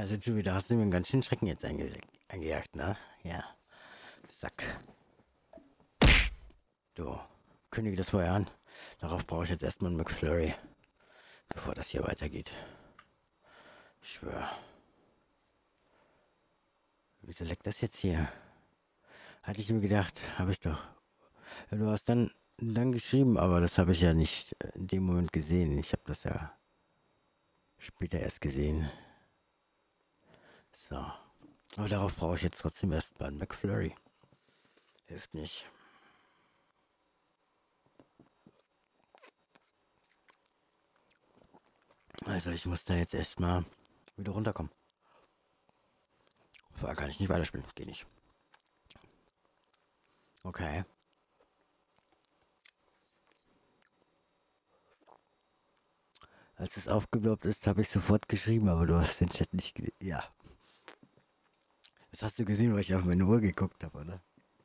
Also Julie, da hast du mir einen ganz schönen Schrecken jetzt eingejagt, ne? Ja. Sack. Du, kündige das vorher an. Darauf brauche ich jetzt erstmal einen McFlurry, bevor das hier weitergeht. Ich schwöre. Wieso leckt das jetzt hier? Hatte ich mir gedacht, habe ich doch. Ja, du hast dann geschrieben, aber das habe ich ja nicht in dem Moment gesehen. Ich habe das ja später erst gesehen. So. Aber darauf brauche ich jetzt trotzdem erstmal einen McFlurry. Hilft nicht. Also ich muss da jetzt erstmal wieder runterkommen. Vorher kann ich nicht weiterspielen. Geht nicht. Okay. Als es aufgeploppt ist, habe ich sofort geschrieben, aber du hast den Chat nicht gesehen. Ja. Das hast du gesehen, weil ich auf meine Uhr geguckt habe, oder?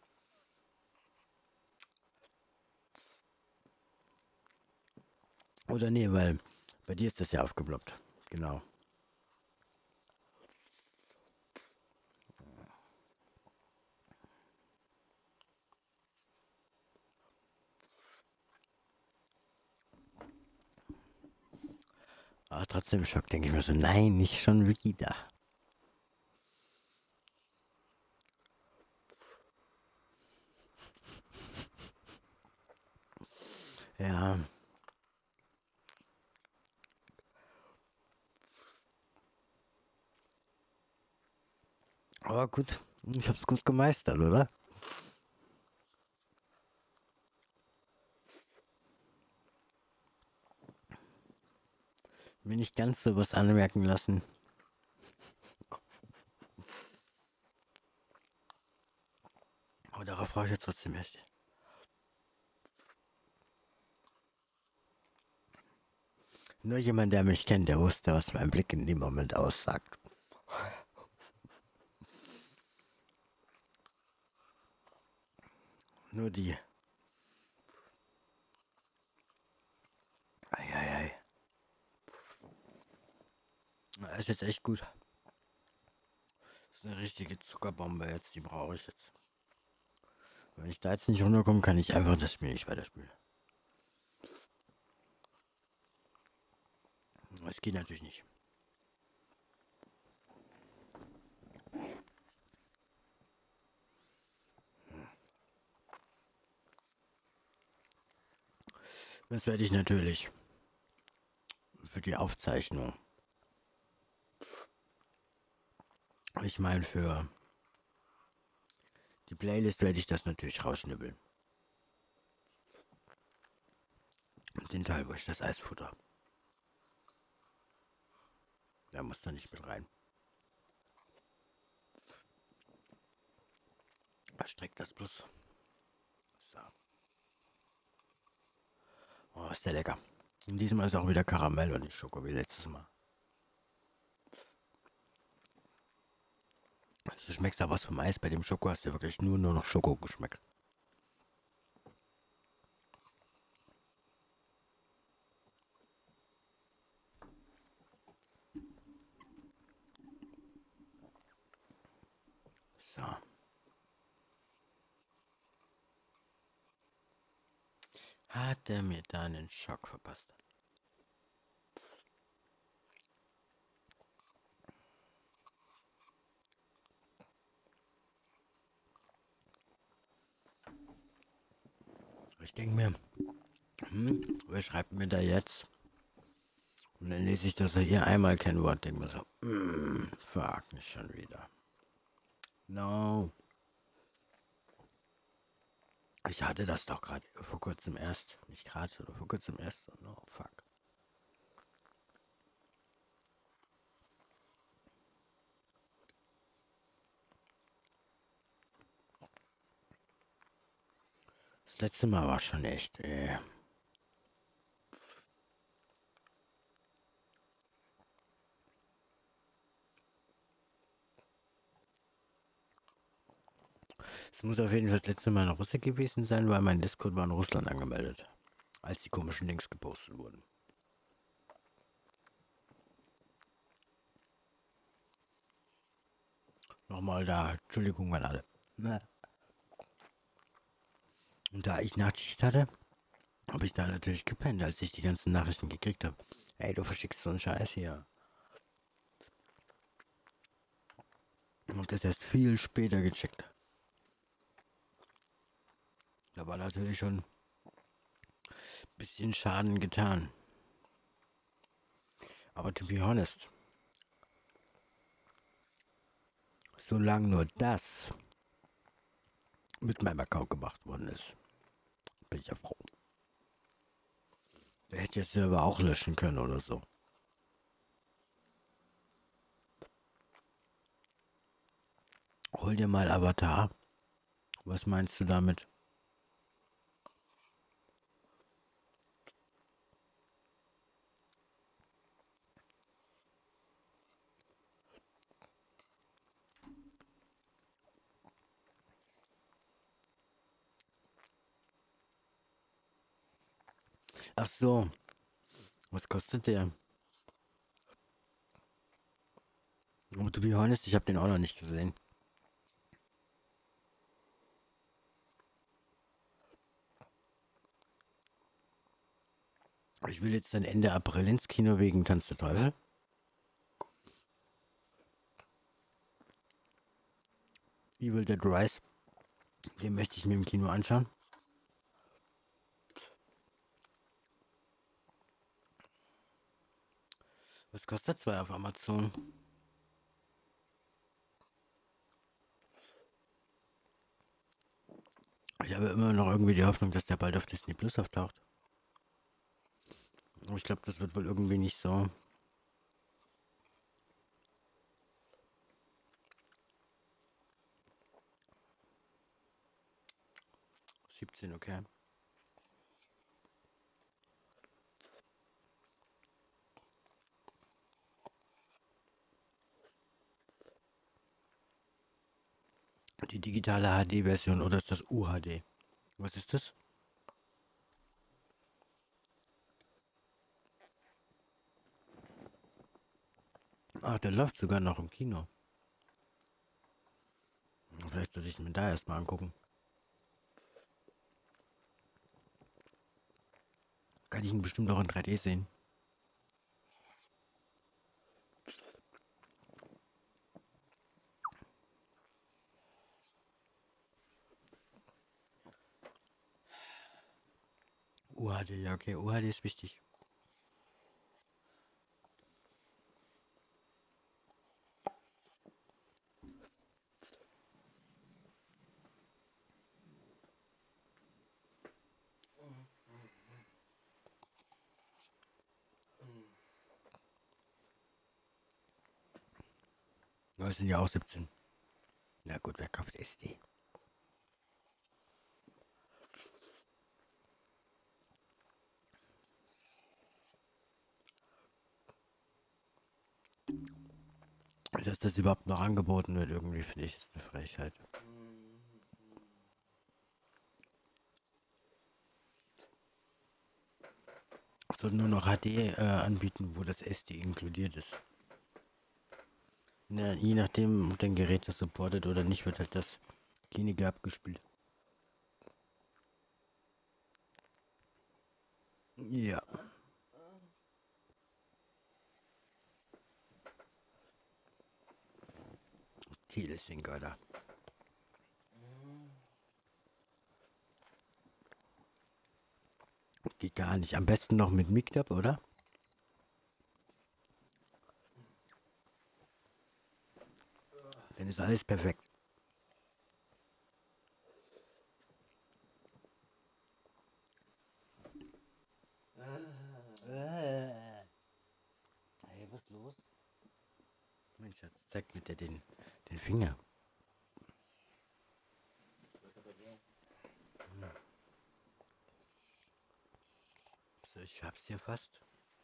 Oder nee, weil bei dir ist das ja aufgeploppt. Genau. Aber trotzdem Schock, denke ich mir so, nein, nicht schon wieder. Ja. Aber gut, ich hab's gut gemeistert, oder? Mir nicht ganz so was anmerken lassen. Aber darauf freue ich jetzt trotzdem echt. Nur jemand, der mich kennt, der wusste, was mein Blick in dem Moment aussagt. Nur die. Eieiei. Das ist jetzt echt gut. Das ist eine richtige Zuckerbombe jetzt, die brauche ich jetzt. Wenn ich da jetzt nicht runterkomme, kann ich einfach das Spiel nicht weiterspielen. Das geht natürlich nicht. Das werde ich natürlich für die Aufzeichnung. Ich meine, für die Playlist werde ich das natürlich rausschnibbeln. Den Teil, wo ich das Eis futter. Da muss da nicht mit rein. Streckt das bloß. So. Oh, ist der lecker. Und diesmal ist auch wieder Karamell und nicht Schoko wie letztes Mal. Also du schmeckst da was vom Eis. Bei dem Schoko hast du wirklich nur noch Schoko geschmeckt. So. Hat er mir da einen Schock verpasst? Ich denke mir, wer schreibt mir da jetzt? Und dann lese ich das hier einmal kein Wort, denke mir so, fuck, nicht schon wieder. No. Ich hatte das doch gerade vor kurzem erst. Nicht gerade, oder vor kurzem erst. No, fuck. Das letzte Mal war schon echt, Es muss auf jeden Fall das letzte Mal in Russland gewesen sein, weil mein Discord war in Russland angemeldet. Als die komischen Links gepostet wurden. Nochmal da, Entschuldigung an alle. Na, und da ich Nachtschicht hatte, habe ich da natürlich gepennt, als ich die ganzen Nachrichten gekriegt habe. Ey, du verschickst so einen Scheiß hier. Und das erst viel später gecheckt. Da war natürlich schon ein bisschen Schaden getan. Aber to be honest, solange nur das mit meinem Account gemacht worden ist, bin ich ja froh. Der hätte jetzt selber auch löschen können oder so. Hol dir mal Avatar. Was meinst du damit? Ach so, was kostet der? Oh, to be honest, ich habe den auch noch nicht gesehen. Ich will jetzt dann Ende April ins Kino wegen Tanz der Teufel. Evil Dead Rise. Den möchte ich mir im Kino anschauen. Was kostet 2 auf Amazon? Ich habe immer noch irgendwie die Hoffnung, dass der bald auf Disney Plus auftaucht. Aber ich glaube, das wird wohl irgendwie nicht so. 17, okay. Die digitale HD-Version oder ist das UHD? Was ist das? Ach, der läuft sogar noch im Kino. Vielleicht sollte ich mir da erstmal angucken. Kann ich ihn bestimmt auch in 3D sehen. UHD, ja okay, UHD ist wichtig. Ja, es sind ja auch 17. Na gut, wer kauft SD? Dass das überhaupt noch angeboten wird, irgendwie finde ich, ist eine Frechheit. Soll nur noch HD anbieten, wo das SD inkludiert ist. Na, je nachdem, ob dein Gerät das supportet oder nicht, wird halt das weniger abgespielt. Ja. Telesync, Alter. Geht gar nicht. Am besten noch mit Mictab, oder? Dann ist alles perfekt. Hey, was ist los? Mein Schatz zeigt mit dir den Finger. So, ich hab's hier fast.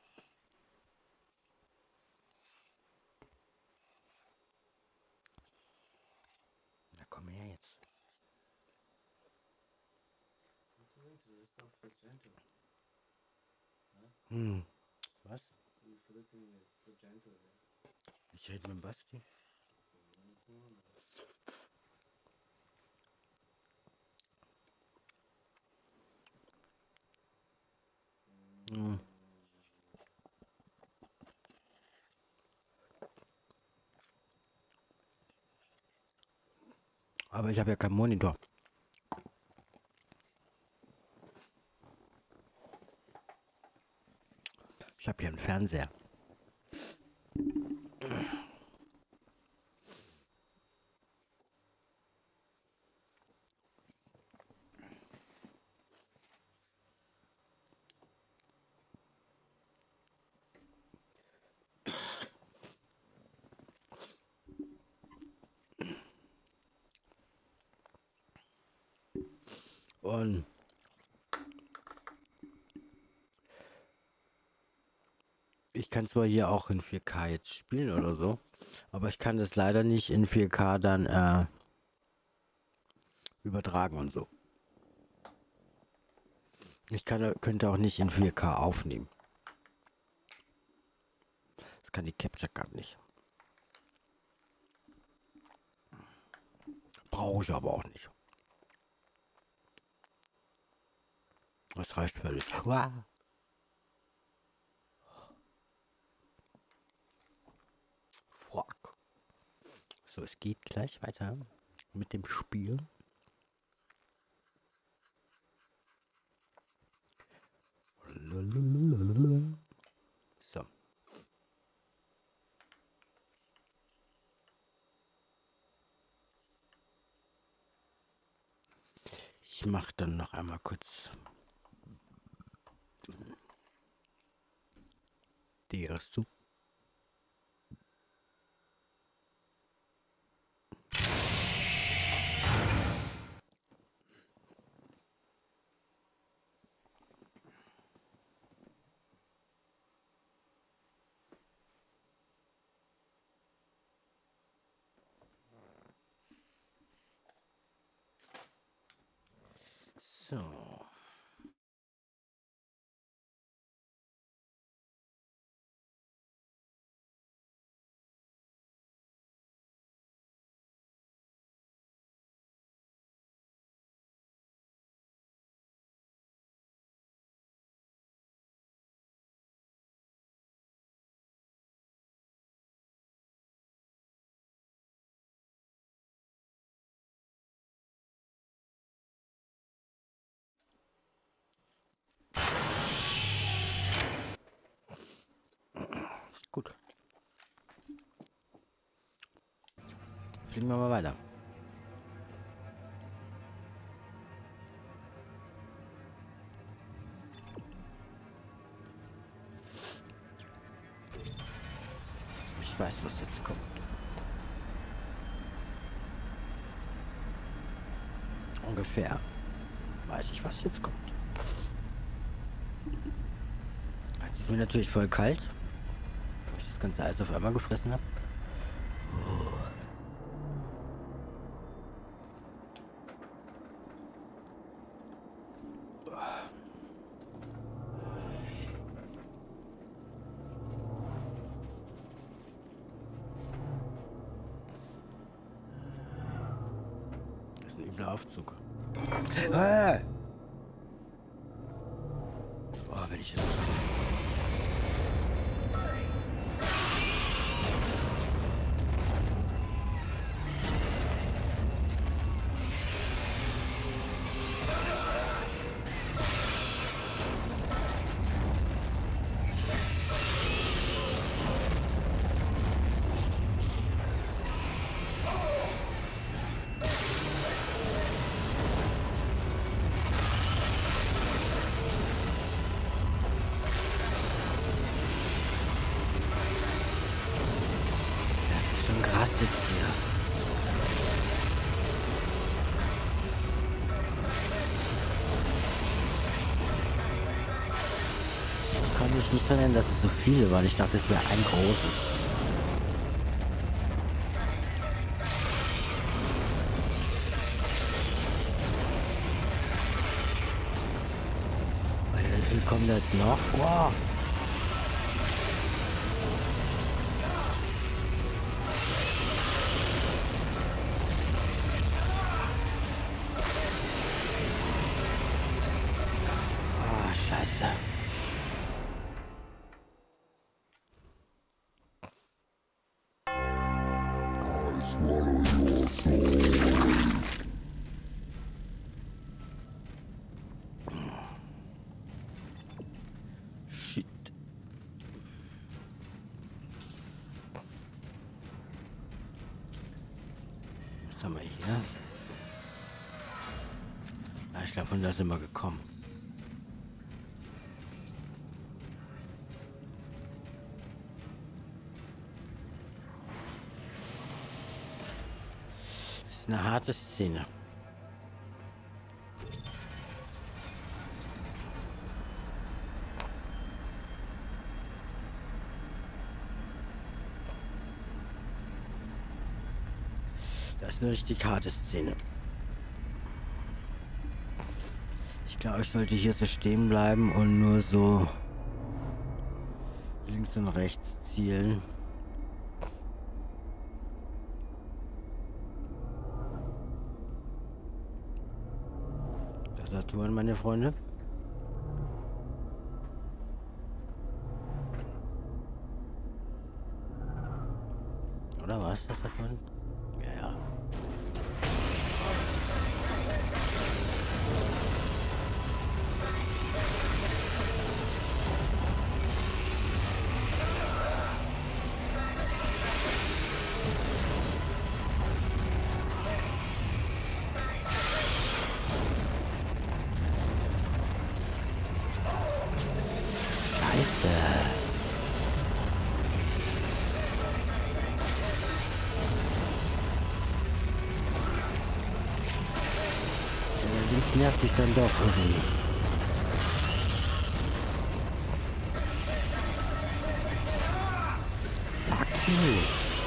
Na komm her jetzt. Hm. Was? Ich rede mit dem Basti. Mm. Aber ich habe ja keinen Monitor. Ich habe hier einen Fernseher. Und ich kann zwar hier auch in 4K jetzt spielen oder so, aber ich kann das leider nicht in 4K dann übertragen und so. Könnte auch nicht in 4K aufnehmen. Das kann die Capture Card nicht. Brauche ich aber auch nicht. Das reicht völlig. Wow. Fuck. So, es geht gleich weiter mit dem Spiel. So. Ich mache dann noch einmal kurz die erste. So. Gut. Fliegen wir mal weiter. Ich weiß, was jetzt kommt. Ungefähr weiß ich, was jetzt kommt. Jetzt ist mir natürlich voll kalt, weil ich das ganze Eis auf einmal gefressen habe. Das ist ein übler Aufzug. Ah! Oh, wenn ich jetzt... Das ist schon krass jetzt hier. Ich kann mich nicht erinnern, dass es so viele waren. Ich dachte, es wäre ein großes. Wie viel kommen da jetzt noch? Wow. Ah, scheiße. Shit. Was haben wir hier? Ah, ich glaube, von da sind wir gekommen. Das ist eine harte Szene. Das ist eine richtig harte Szene. Ich glaube, ich sollte hier so stehen bleiben und nur so links und rechts zielen. Saturn, meine Freunde. Oder was, das Saturn? Ja, ja. Das nervt mich dann doch irgendwie. Fuck you.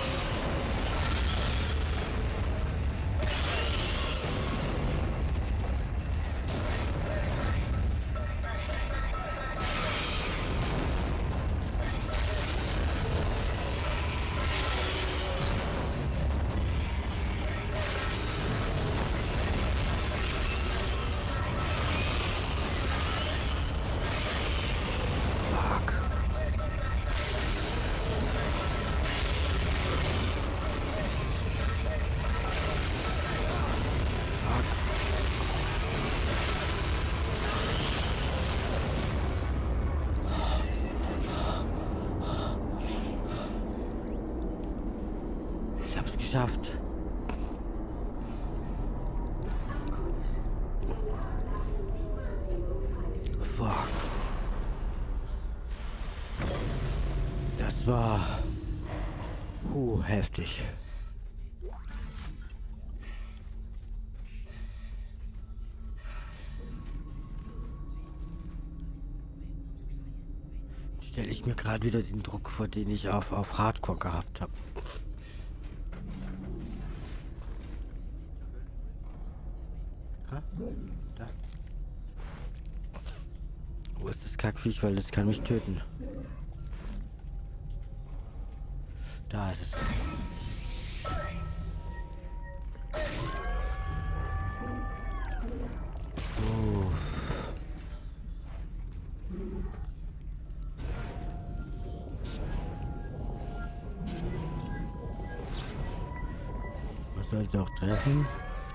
Geschafft. Fuck. Das war heftig. Stelle ich mir gerade wieder den Druck vor, den ich auf Hardcore gehabt habe. Da. Wo ist das Kackviech? Weil das kann mich töten. Da ist es. Uff. Was soll ich auch treffen?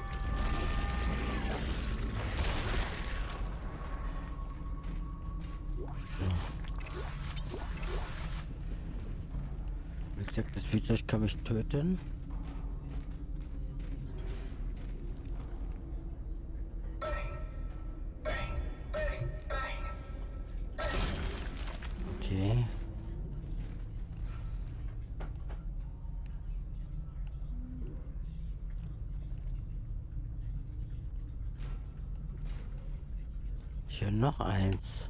Wie gesagt, das Viehzeug kann mich töten. Okay. Ich höre noch eins.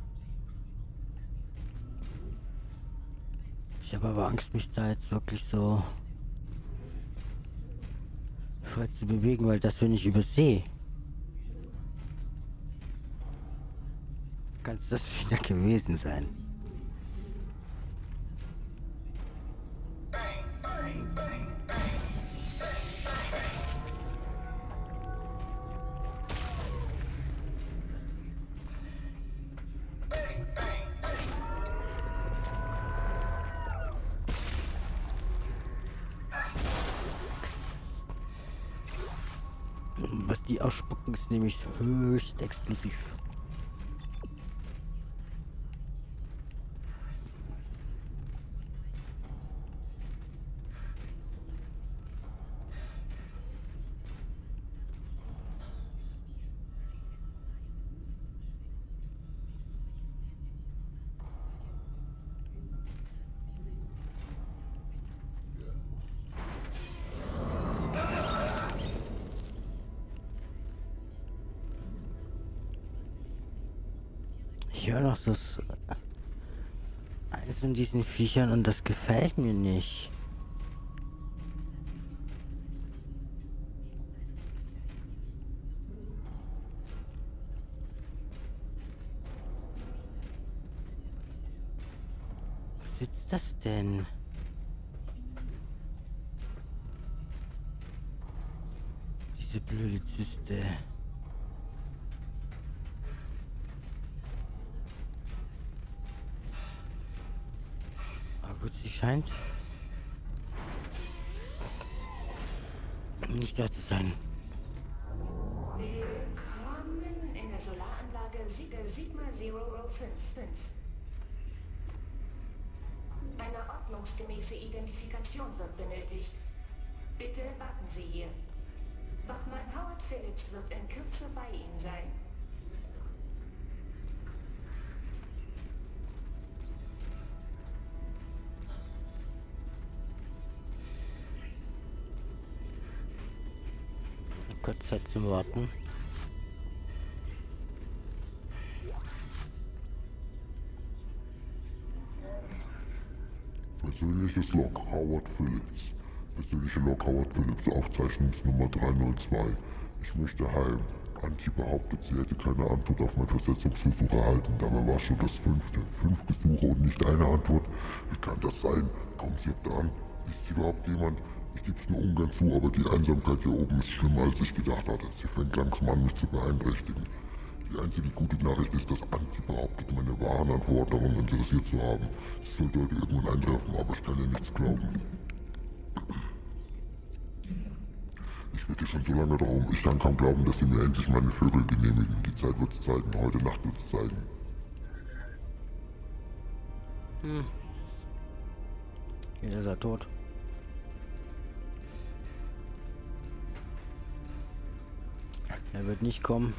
Ich habe aber Angst, mich da jetzt wirklich so frei zu bewegen, weil das, wenn ich übersehe, kann es das wieder gewesen sein. Was die ausspucken, ist nämlich höchst explosiv. Ich höre noch das eins von diesen Viechern und das gefällt mir nicht. Was ist das denn? Diese blöde Zyste. Aber gut, sie scheint nicht da zu sein. Willkommen in der Solaranlage Sigma Zero Row 55. Eine ordnungsgemäße Identifikation wird benötigt. Bitte warten Sie hier. Wachmann Howard Phillips wird in Kürze bei Ihnen sein. Kurz Zeit zum Warten. Persönliches Log Howard Phillips. Persönliche Log Howard Phillips, Aufzeichnungsnummer 302. Ich möchte heim. Anti behauptet, sie hätte keine Antwort auf mein Versetzungsversuch erhalten. Dabei war schon das 5. 5 Gesuche und nicht eine Antwort. Wie kann das sein? Kommt sie da an? Ist sie überhaupt jemand? Ich gebe es nur ungern zu, aber die Einsamkeit hier oben ist schlimmer, als ich gedacht hatte. Sie fängt langsam an, mich zu beeinträchtigen. Die einzige gute Nachricht ist, dass Anti behauptet, meine wahren Anforderungen interessiert zu haben. Sie sollte heute irgendwann eintreffen, aber ich kann ihr nichts glauben. Ich wette schon so lange darum, ich kann kaum glauben, dass sie mir endlich meine Vögel genehmigen. Die Zeit wird's zeigen, heute Nacht wird's zeigen. Hier ist er tot. Er wird nicht kommen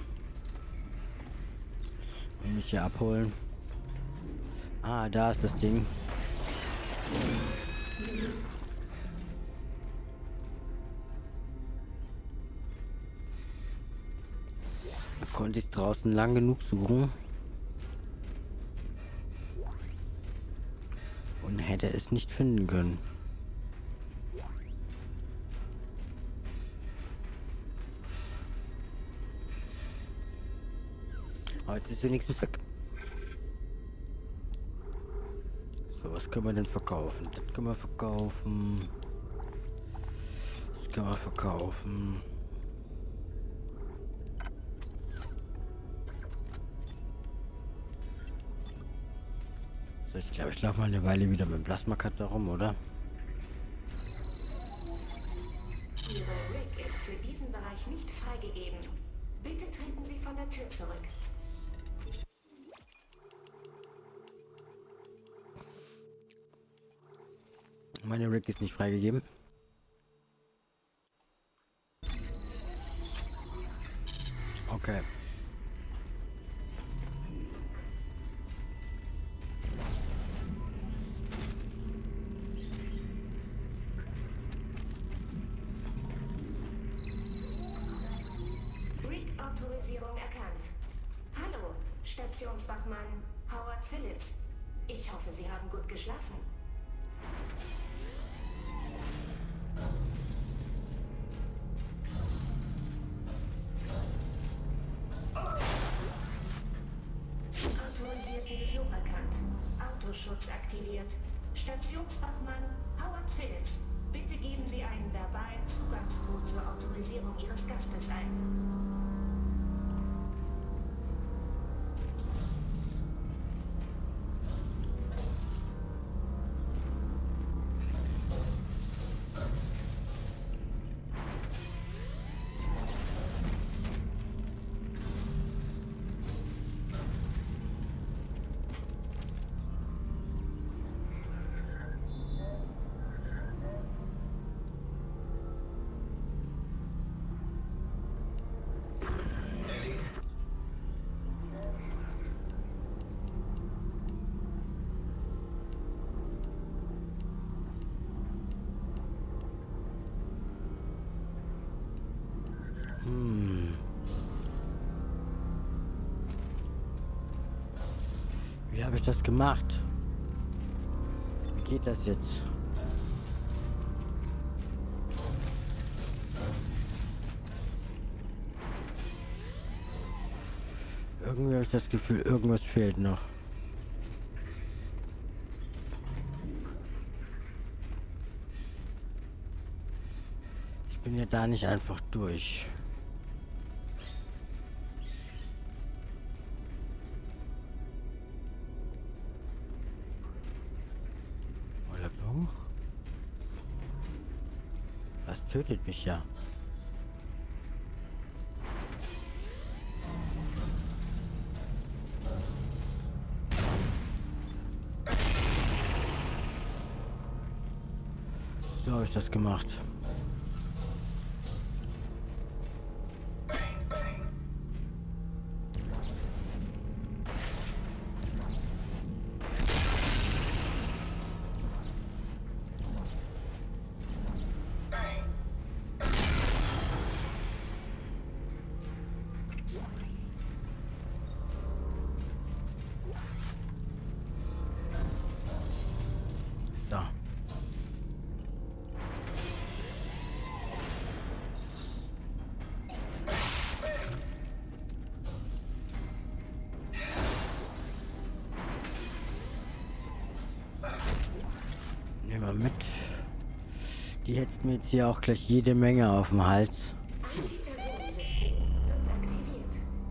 und mich hier abholen. Ah, da ist das Ding. Konnte ich draußen lang genug suchen und hätte es nicht finden können. Aber jetzt ist wenigstens weg. So, was können wir denn verkaufen? Das können wir verkaufen. Das können wir verkaufen. So, ich glaube, ich laufe mal eine Weile wieder mit dem Plasma-Cutter rum, oder? Ihre Rig ist für diesen Bereich nicht freigegeben. Bitte treten Sie von der Tür zurück. Meine Rig ist nicht freigegeben. Okay. Rig-Autorisierung erkannt. Hallo, Stationswachmann Howard Phillips. Ich hoffe, Sie haben gut geschlafen. Autorisierten Besuch erkannt. Autoschutz aktiviert. Stationswachmann Howard Phillips. Bitte geben Sie einen verbalen Zugangscode zur Autorisierung Ihres Gastes ein. ich das gemacht? Wie geht das jetzt? Irgendwie habe ich das Gefühl, irgendwas fehlt noch. Ich bin ja da nicht einfach durch. Oder doch? Das tötet mich ja. So habe ich das gemacht. So. Nehmen wir mit. Die hetzt mir jetzt hier auch gleich jede Menge auf dem Hals. Antipersonensystem wird aktiviert.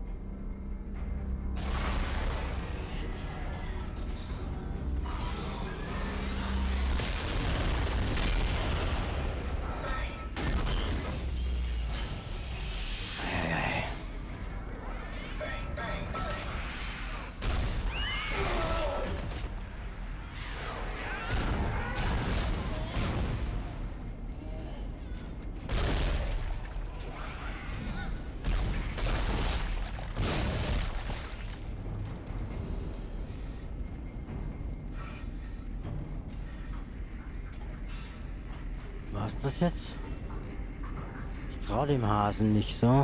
Was ist das jetzt? Ich traue dem Hasen nicht so.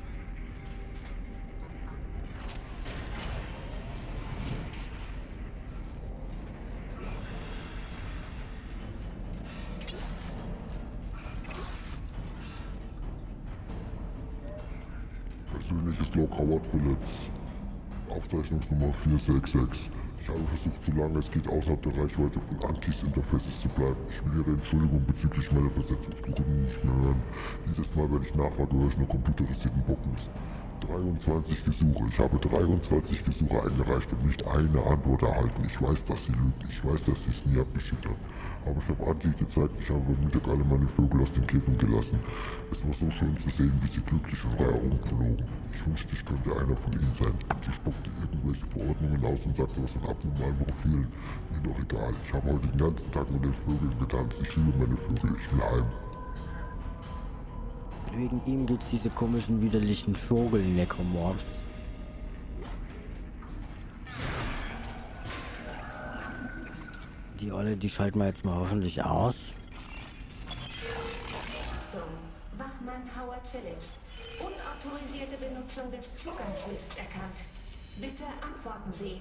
Persönliches Log Howard Phillips. Aufzeichnungsnummer 466. Ich habe versucht, solange es geht, außerhalb der Reichweite von Antis-Interfaces zu bleiben. Ich will Ihre Entschuldigung bezüglich meiner Versetzungsdrucken nicht mehr hören. Jedes Mal, wenn ich nachfrage, höre ich nur computerisierten Bockmist. 23 Gesuche. Ich habe 23 Gesuche eingereicht und nicht eine Antwort erhalten. Ich weiß, dass sie lügt. Ich weiß, dass sie es nie abgeschickt hat. Aber ich habe Anti gezeigt, ich habe am Mittag alle meine Vögel aus den Käfigen gelassen. Es war so schön zu sehen, wie sie glücklich und frei herumflogen. Ich wünschte, ich könnte einer von ihnen sein. Anti spuckte irgendwelche Verordnungen aus und sagte was von abnormalen Profilen. Mir doch egal. Ich habe heute den ganzen Tag mit den Vögeln getanzt. Ich liebe meine Vögel. Ich will heim. Wegen ihm gibt's diese komischen, widerlichen Vogel-Necromorphs. Die Olle, die schalten wir jetzt mal hoffentlich aus. Wachmann Howard Phillips. Unautorisierte Benutzung des Zugangslifts erkannt. Bitte antworten Sie.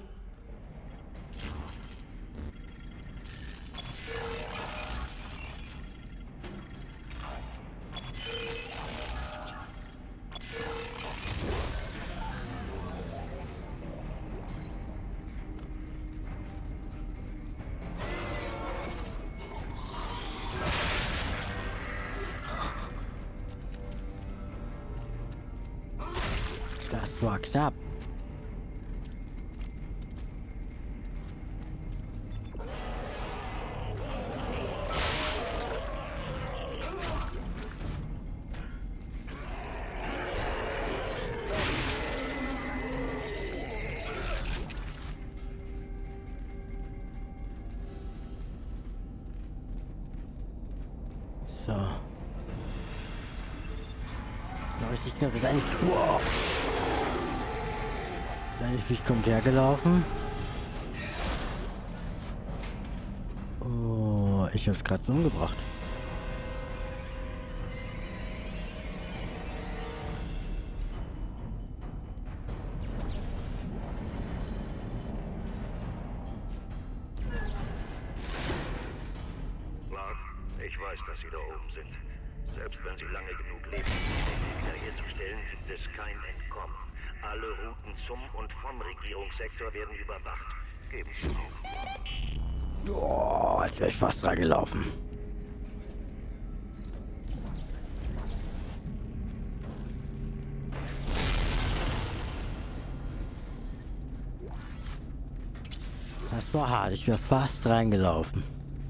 Das war knapp. So. Ja, richtig knapp. Das ist eigentlich... Wow. Sein Viech kommt hergelaufen. Oh, ich hab's gerade so umgebracht. Ich weiß, dass Sie da oben sind. Selbst wenn Sie lange genug leben, um den wiederherzustellen, gibt es kein Entkommen. Alle Routen zum und vom Regierungssektor werden überwacht. Geben Sie auf. Oh, jetzt wäre ich fast reingelaufen. Das war hart, ich wäre fast reingelaufen.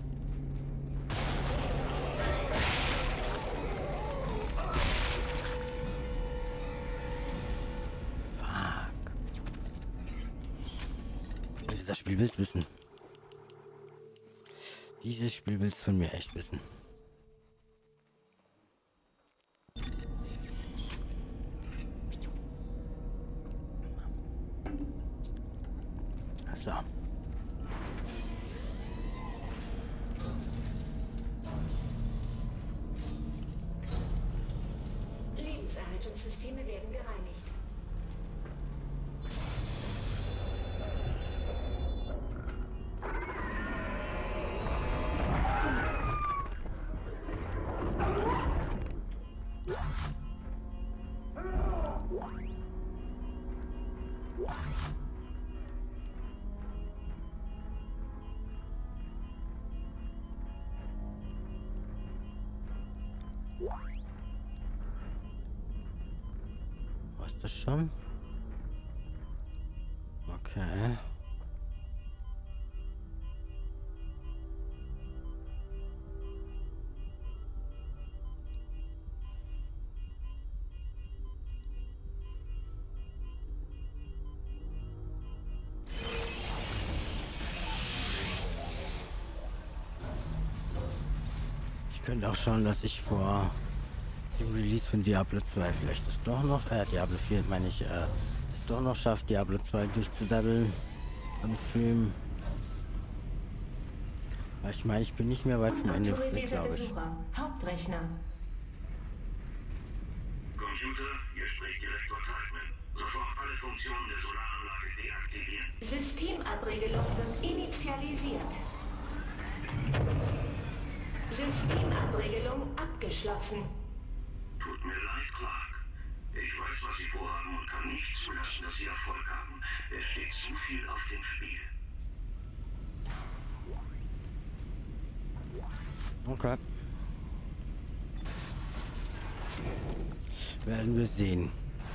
Das Spiel will's wissen. Dieses Spiel will's von mir echt wissen. So. Lebenserhaltungssysteme werden gereinigt. Was ist das schon? Okay. Ich könnte auch schauen, dass ich vor dem Release von Diablo 2 vielleicht ist doch noch, Diablo 4 meine ich, es doch noch schafft, Diablo 2 durchzudabbeln am Stream. Weil ich meine, ich bin nicht mehr weit vom Ende, glaube ich. Hauptrechner. Computer, hier spricht Direktor Teichmann. Sofort alle Funktionen der Solaranlage deaktivieren. Systemabriegelung wird initialisiert. Systemabriegelung abgeschlossen. Tut mir leid, Clark. Ich weiß, was Sie vorhaben und kann nicht zulassen, dass Sie Erfolg haben. Es steht zu viel auf dem Spiel. Okay. Werden wir sehen.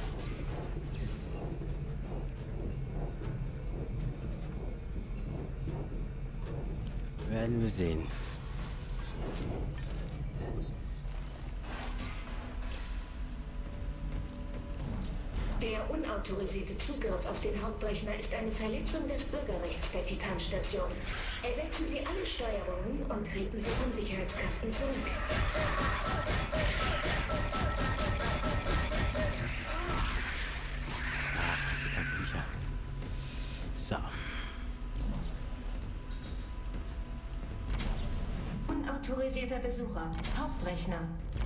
Werden wir sehen. Der unautorisierte Zugriff auf den Hauptrechner ist eine Verletzung des Bürgerrechts der Titanstation. Ersetzen Sie alle Steuerungen und treten Sie vom Sicherheitskasten zurück. So. Unautorisierter Besucher. Hauptrechner.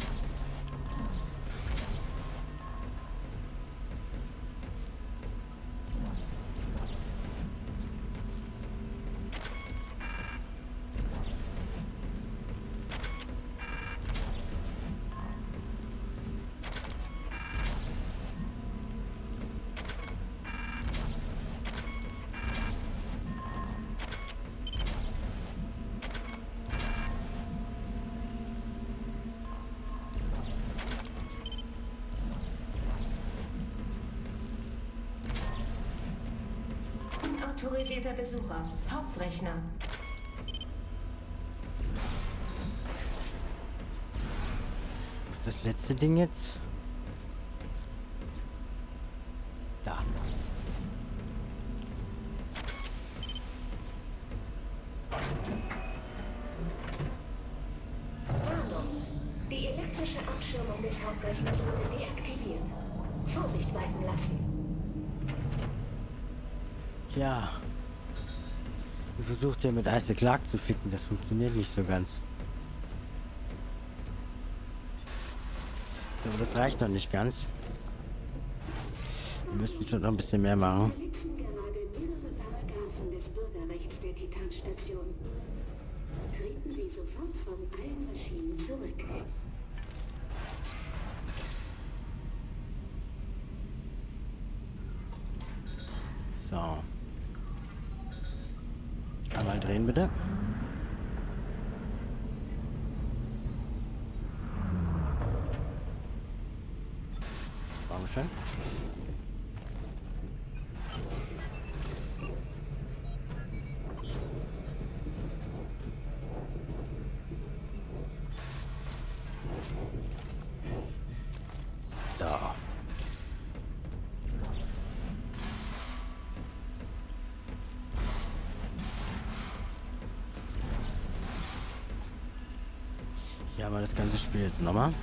Autorisierter Besucher. Hauptrechner. Was ist das letzte Ding jetzt? Da. Warnung. Die elektrische Abschirmung des Hauptrechners wurde deaktiviert. Vorsicht walten lassen. Tja. Ich versucht ja mit Isaac Clarke zu ficken, das funktioniert nicht so ganz. Aber das reicht noch nicht ganz. Wir müssen schon noch ein bisschen mehr machen. Wir verletzen gerade mehrere Paragraphen des Bürgerrechts der Titanstation. Treten Sie sofort von allen Maschinen zurück. So. Einmal drehen, bitte. Dankeschön. Da. Hier haben wir das ganze Spiel jetzt nochmal.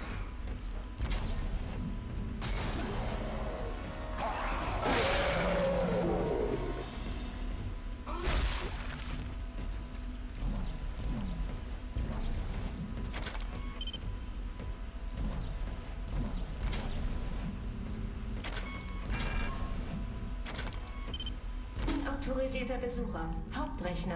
Autorisierter Besucher. Hauptrechner.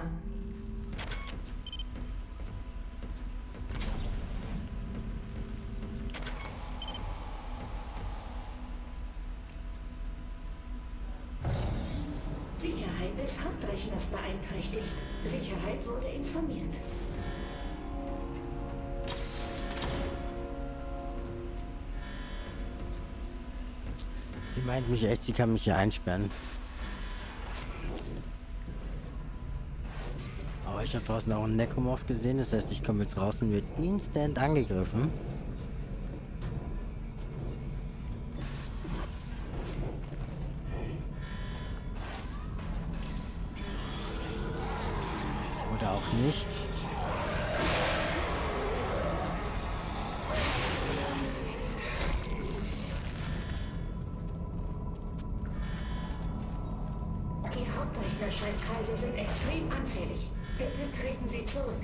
Sicherheit des Hauptrechners beeinträchtigt. Sicherheit wurde informiert. Sie meint mich echt, sie kann mich hier einsperren. Aber ich habe draußen auch einen Necromorph gesehen, das heißt, ich komme jetzt raus und wird instant angegriffen. Oder auch nicht. Die Hauptrechnerschaltkreise sind extrem anfällig. Bitte treten Sie zurück.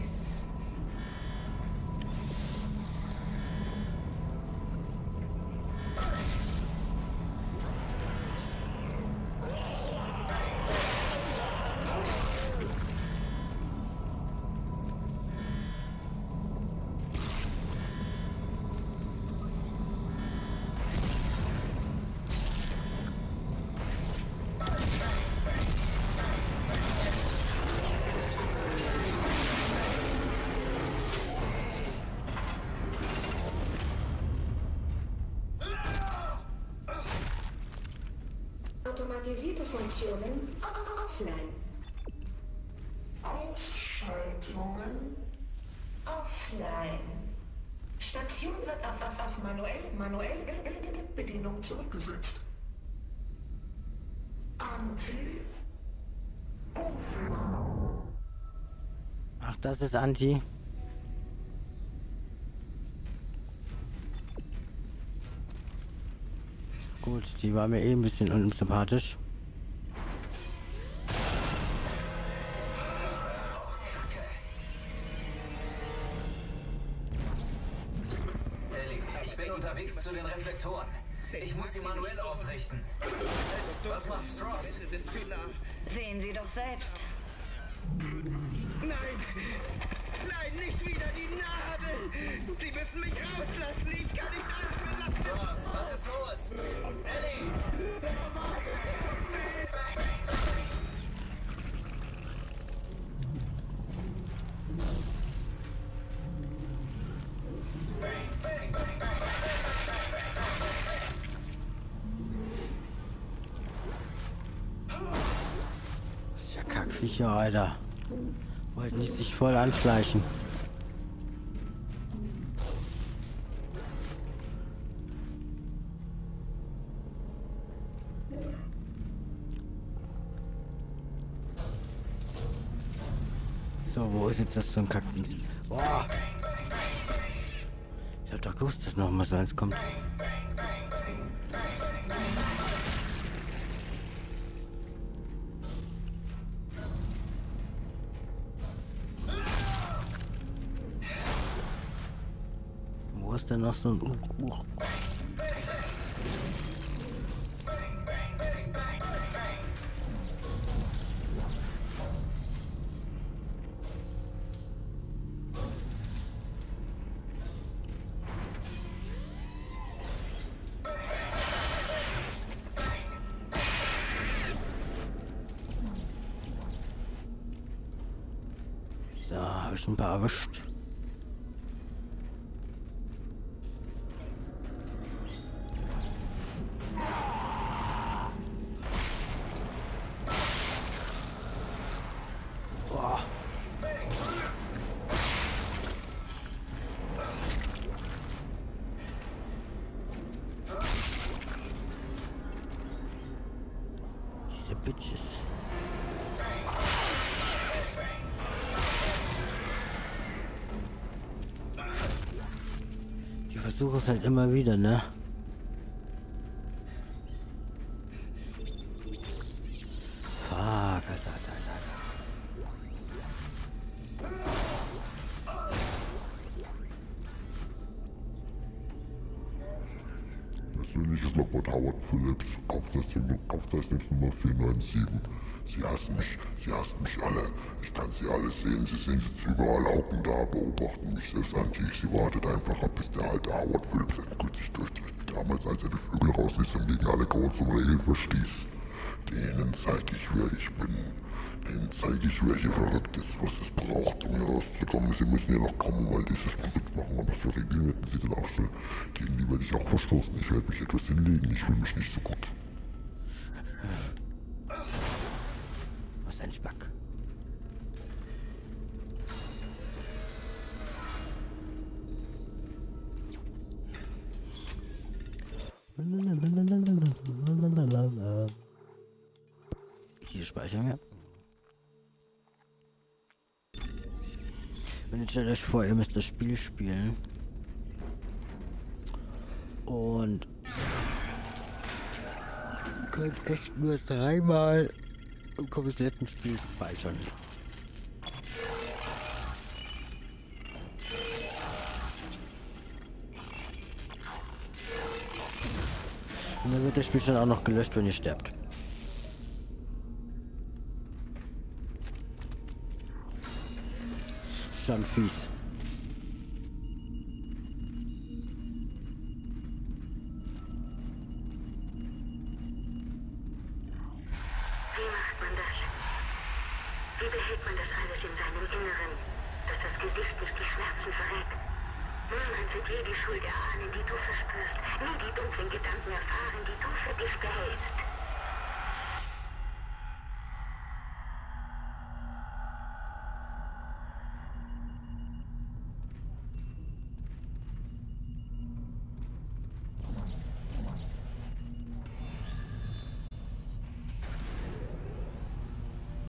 Automatisierte Funktionen offline. Ausschaltungen offline. Station wird auf manuell Bedienung zurückgesetzt. Anti. Ach, das ist Anti. Gut, die war mir eh ein bisschen unsympathisch. Ellie, ich bin unterwegs zu den Reflektoren. Ich muss sie manuell ausrichten. Was macht Stross? Sehen Sie doch selbst. Nein! Nein, nicht wieder die Narbe! Sie müssen mich rauslassen! Ich kann nicht atmen lassen! Stross, was ist los? Ellie! Das ist ja Kackviecher, Alter. Wollten die sich voll anschleichen. So, wo ist jetzt das so ein Kackding? Boah! Ich hab doch gewusst, dass noch mal so eins kommt. Wo ist denn noch so ein... So, habe ich ein paar erwischt. Boah. Diese Bitches. Die versuchen es halt immer wieder, ne? Fuck, Alter. Persönliches Logbuch Howard Phillips, Aufzeichnungsnummer 497. Sie hassen mich alle. Ich kann sie alle sehen, sie sind jetzt überall hocken da, beobachten mich selbst an. Sie wartet einfach ab, bis der alte Howard Phillips endgültig durchdreht, wie damals, als er die Flügel rausließ und gegen alle Codes und Regeln verstieß. Denen zeige ich, wer ich bin. Denen zeige ich, wer hier verrückt ist, was es braucht, um hier rauszukommen. Sie müssen hier noch kommen, weil dieses Produkt machen, aber für Regeln hätten sie dann auch schon. Gegen die werde ich auch verstoßen. Ich werde mich etwas hinlegen, ich fühle mich nicht so gut. Was ein Spack. Hier speichern wir. Und jetzt stellt euch vor, ihr müsst das Spiel spielen. Und könnt echt nur 3-mal im kompletten Spiel speichern. Und dann wird das Spiel schon auch noch gelöscht, wenn ihr sterbt. Schon fies. Wie macht man das? Wie behält man das alles in seinem Inneren, dass das Gesicht nicht die Schmerzen verrät? Niemand wird je die Schuld erahnen, die du verspürst, nie die dunklen Gedanken erfahren, die du für dich behältst.